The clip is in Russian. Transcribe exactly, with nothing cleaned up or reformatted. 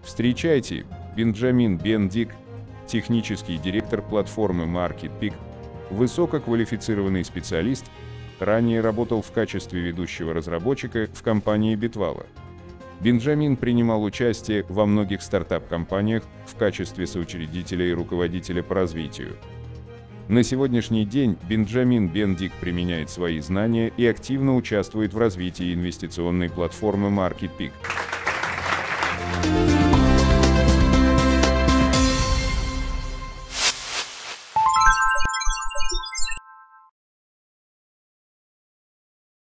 Встречайте, Бенджамин Бендик, технический директор платформы MarketPick, высококвалифицированный специалист, ранее работал в качестве ведущего разработчика в компании Bitvala. Бенджамин принимал участие во многих стартап-компаниях в качестве соучредителя и руководителя по развитию. На сегодняшний день Бенджамин Бендик применяет свои знания и активно участвует в развитии инвестиционной платформы MarketPick.